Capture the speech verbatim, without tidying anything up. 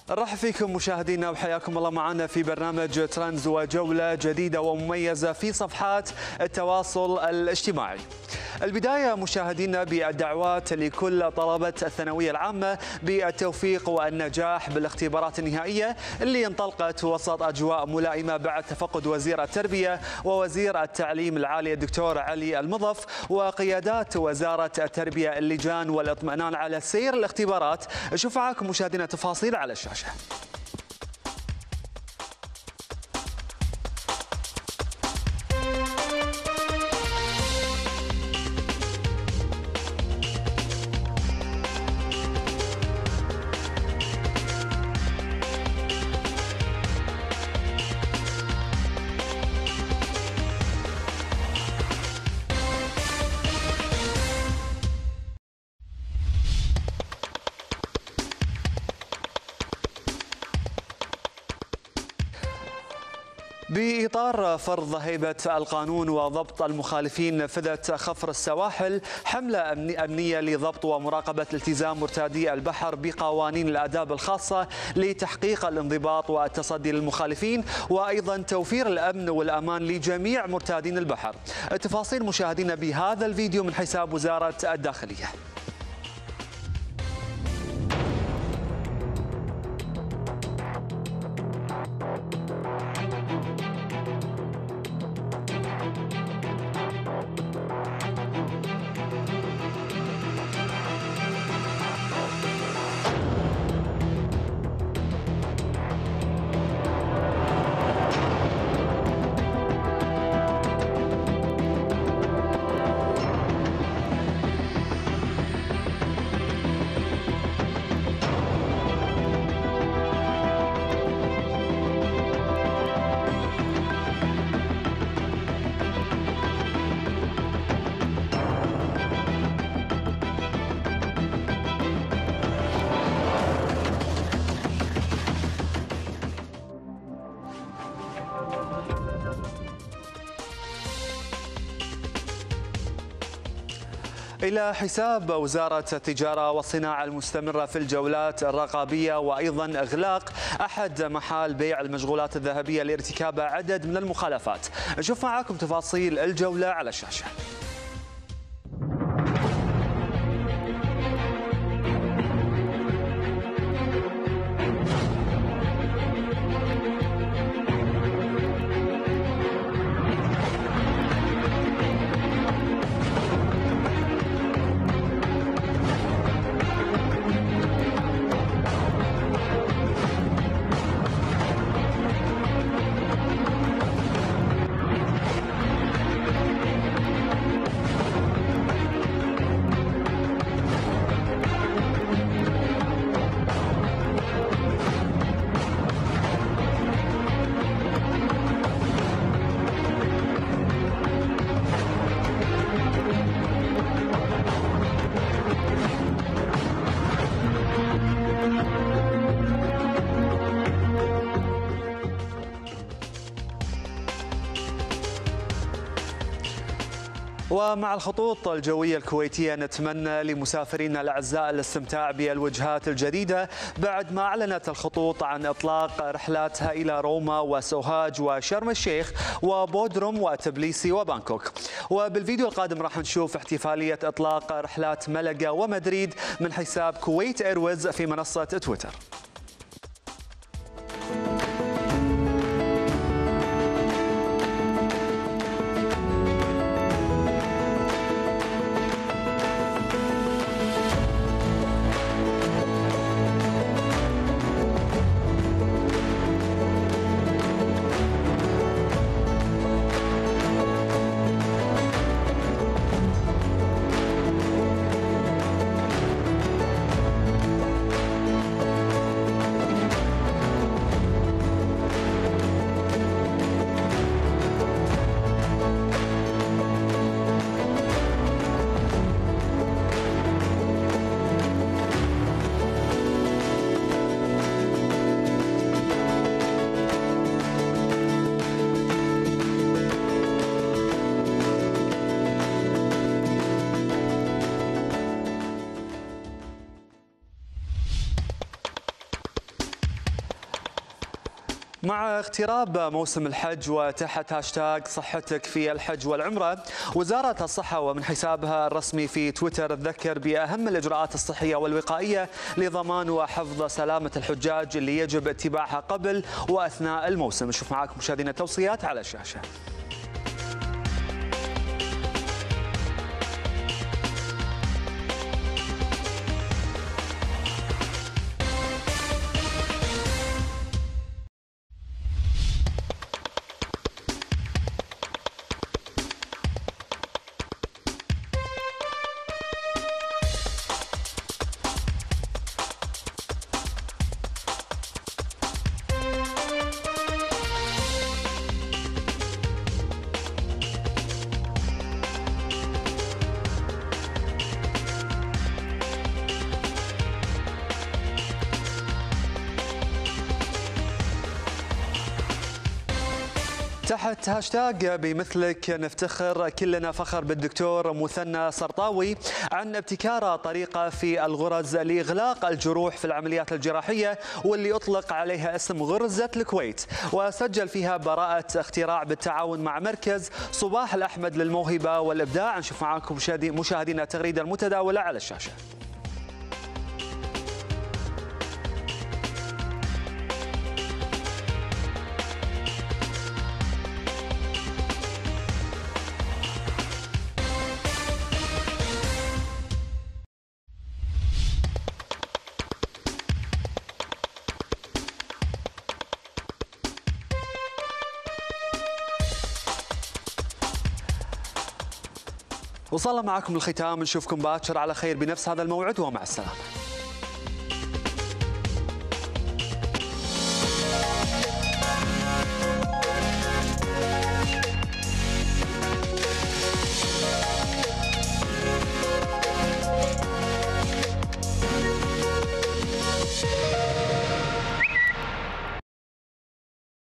نرحب فيكم مشاهدينا وحياكم الله معنا في برنامج ترندز وجولة جديدة ومميزة في صفحات التواصل الاجتماعي. البداية مشاهدينا بالدعوات لكل طلبة الثانوية العامة بالتوفيق والنجاح بالاختبارات النهائية اللي انطلقت وسط أجواء ملائمة بعد تفقد وزير التربية ووزير التعليم العالي الدكتور علي المضف وقيادات وزارة التربية اللجان والاطمئنان على سير الاختبارات. شوف معكم مشاهدينا تفاصيل على الشاشة. بإطار فرض هيبة القانون وضبط المخالفين نفذت خفر السواحل حملة أمنية لضبط ومراقبة التزام مرتادي البحر بقوانين الآداب الخاصة لتحقيق الانضباط والتصدي للمخالفين وأيضا توفير الأمن والأمان لجميع مرتادين البحر. التفاصيل مشاهدينا بهذا الفيديو من حساب وزارة الداخلية. إلى حساب وزارة التجارة والصناعة المستمرة في الجولات الرقابية وأيضا إغلاق أحد محال بيع المشغولات الذهبية لارتكاب عدد من المخالفات. نشوف معكم تفاصيل الجولة على الشاشة. ومع الخطوط الجوية الكويتية نتمنى لمسافرينا الأعزاء الاستمتاع بالوجهات الجديدة بعد ما أعلنت الخطوط عن إطلاق رحلاتها إلى روما وسوهاج وشرم الشيخ وبودروم وتبليسي وبانكوك. وبالفيديو القادم راح نشوف احتفالية إطلاق رحلات ملقا ومدريد من حساب كويت إيرويز في منصة تويتر. مع اقتراب موسم الحج وتحت هاشتاغ صحتك في الحج والعمرة، وزارة الصحة ومن حسابها الرسمي في تويتر تذكر بأهم الإجراءات الصحية والوقائية لضمان وحفظ سلامة الحجاج اللي يجب اتباعها قبل وأثناء الموسم. نشوف معاكم مشاهدينا التوصيات على الشاشة. تحت هاشتاغ بمثلك نفتخر، كلنا فخر بالدكتور مثنى سرطاوي عن ابتكار طريقة في الغرز لإغلاق الجروح في العمليات الجراحية واللي أطلق عليها اسم غرزة الكويت، وسجل فيها براءة اختراع بالتعاون مع مركز صباح الأحمد للموهبة والإبداع. نشوف معاكم مشاهدينا التغريدة المتداولة على الشاشة. وصلنا معكم الختام، نشوفكم باكر على خير بنفس هذا الموعد، ومع السلامة.